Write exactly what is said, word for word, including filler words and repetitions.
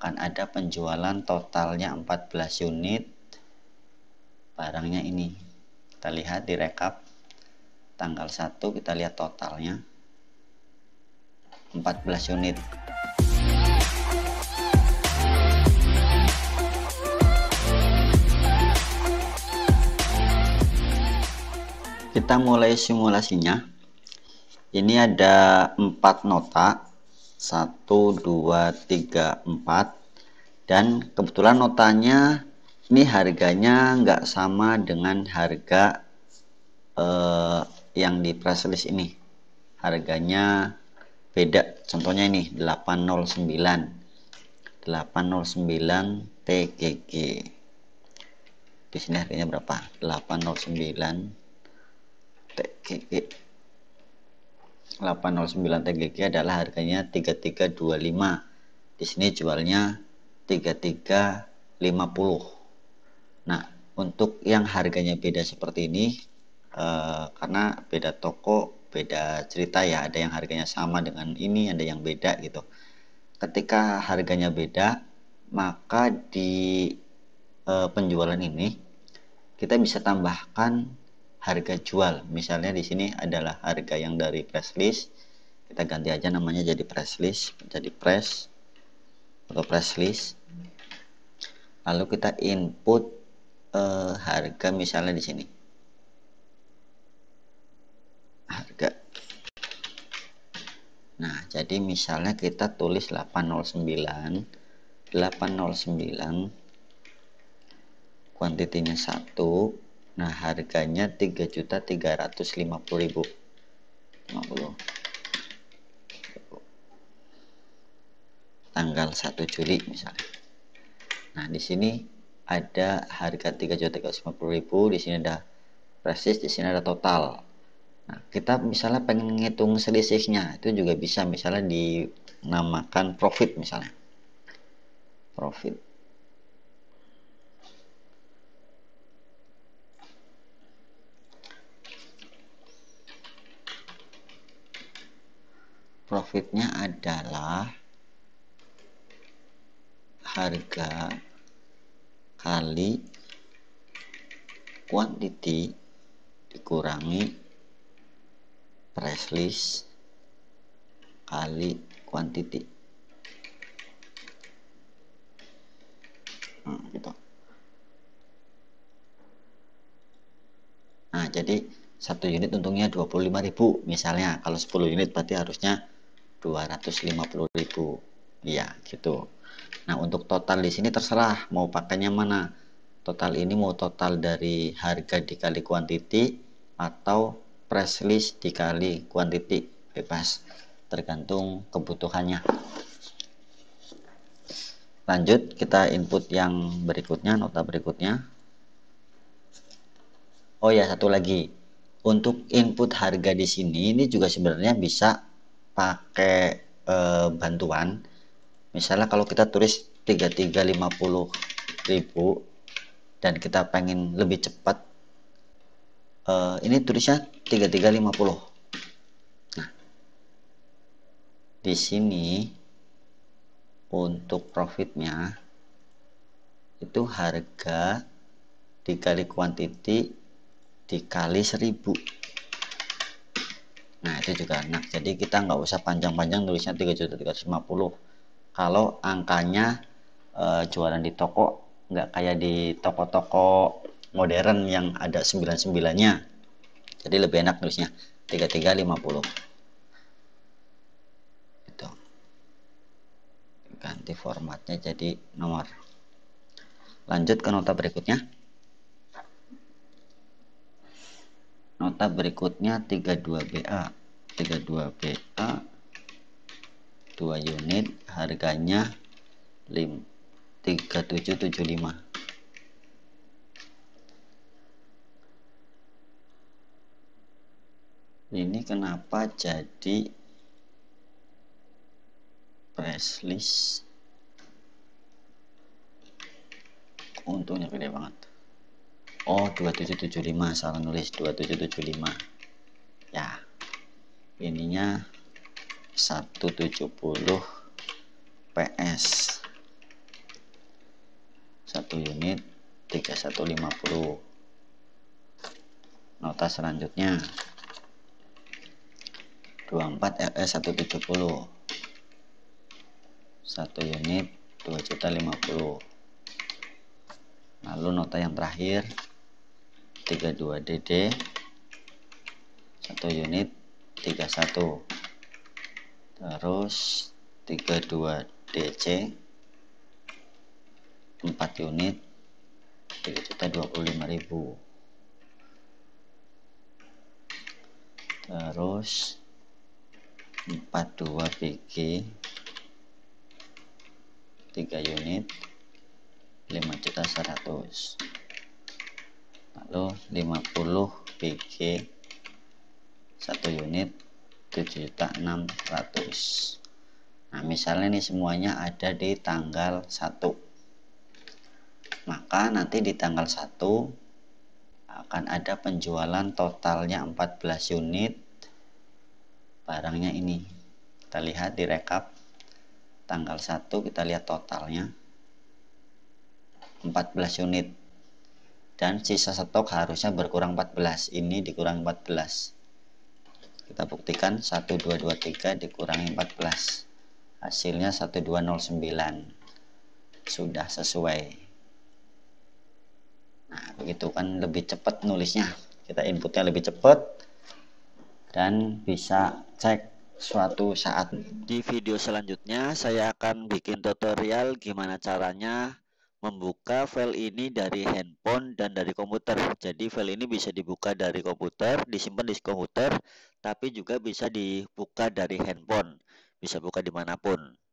akan ada penjualan totalnya empat belas unit barangnya ini. Kita lihat di rekap tanggal satu, kita lihat totalnya empat belas unit. Kita mulai simulasinya. Ini ada empat nota, satu, dua, tiga, empat, dan kebetulan notanya ini harganya nggak sama dengan harga eh, yang di press list ini. Harganya beda. Contohnya ini delapan nol sembilan delapan nol sembilan T G G. Di sini harganya berapa? delapan nol sembilan T G G. delapan nol sembilan T G G adalah harganya tiga tiga dua lima. Di sini jualnya tiga tiga lima puluh. Nah, untuk yang harganya beda seperti ini eh, karena beda toko, beda cerita ya, ada yang harganya sama dengan ini, ada yang beda gitu. Ketika harganya beda, maka di eh, penjualan ini kita bisa tambahkan harga jual. Misalnya di sini adalah harga yang dari press list, kita ganti aja namanya jadi press list, jadi press atau press list. Lalu kita input eh, harga misalnya di sini. Harga. Nah, jadi misalnya kita tulis delapan nol sembilan delapan nol sembilan, kuantitinya satu. Nah, harganya tiga juta tiga ratus lima puluh ribu. lima puluh. Tanggal satu Juli misalnya. Nah, di sini ada harga tiga juta tiga ratus lima puluh ribu, di sini ada presis, di sini ada total. Nah, kita misalnya pengen ngitung selisihnya, itu juga bisa, misalnya dinamakan profit misalnya. Profit. Profitnya adalah harga kali quantity dikurangi price list kali quantity. Nah, gitu. Nah, jadi satu unit untungnya dua puluh lima ribu misalnya. Kalau sepuluh unit berarti harusnya dua ratus lima puluh ribu. Iya, gitu. Nah, untuk total di sini terserah mau pakainya mana. Total ini mau total dari harga dikali quantity atau price list dikali quantity, bebas, tergantung kebutuhannya. Lanjut, kita input yang berikutnya, nota berikutnya. Oh ya, satu lagi. Untuk input harga di sini ini juga sebenarnya bisa pakai eh, bantuan. Misalnya kalau kita tulis tiga tiga lima puluh ribu dan kita pengen lebih cepat, uh, ini tulisnya tiga tiga lima puluh. Nah, di sini untuk profitnya itu harga dikali quantity dikali seribu. Nah, itu juga enak. Jadi kita nggak usah panjang-panjang tulisnya tiga juta tiga ratus lima puluh. Kalau angkanya uh, jualan di toko nggak kayak di toko-toko modern yang ada sembilan sembilan-nya. Jadi lebih enak nulisnya tiga tiga lima puluh. Gitu. Ganti formatnya jadi nomor. Lanjut ke nota berikutnya. Nota berikutnya tiga dua B A. tiga dua B A dua unit, harganya tiga tujuh tujuh lima. Ini kenapa jadi press list? Untungnya gede banget. Oh, dua tujuh tujuh lima, salah nulis dua tujuh tujuh lima. Ya. Ininya seratus tujuh puluh P S. satu unit tiga puluh satu lima puluh. Nota selanjutnya dua puluh empat R S seratus tujuh puluh, satu unit dua juta lima puluh. Lalu nota yang terakhir tiga puluh dua D D, satu unit tiga puluh satu. Terus tiga puluh dua D C, empat unit tiga juta dua puluh lima ribu. Terus empat puluh dua B G, tiga unit lima juta seratus. Lalu lima puluh B G, satu unit tujuh juta enam ratus. Nah, misalnya nih semuanya ada di tanggal satu. Maka nanti di tanggal satu akan ada penjualan totalnya empat belas unit barangnya ini. Kita lihat di rekap tanggal satu, kita lihat totalnya empat belas unit. Dan sisa stok harusnya berkurang empat belas. Ini dikurangi empat belas. Kita buktikan satu dua dua tiga dikurangi empat belas. Hasilnya satu dua nol sembilan. Sudah sesuai. Nah, begitu kan lebih cepat nulisnya. Kita inputnya lebih cepat dan bisa cek suatu saat. Di video selanjutnya saya akan bikin tutorial gimana caranya membuka file ini dari handphone dan dari komputer. Jadi file ini bisa dibuka dari komputer, disimpan di komputer, tapi juga bisa dibuka dari handphone. Bisa buka dimanapun.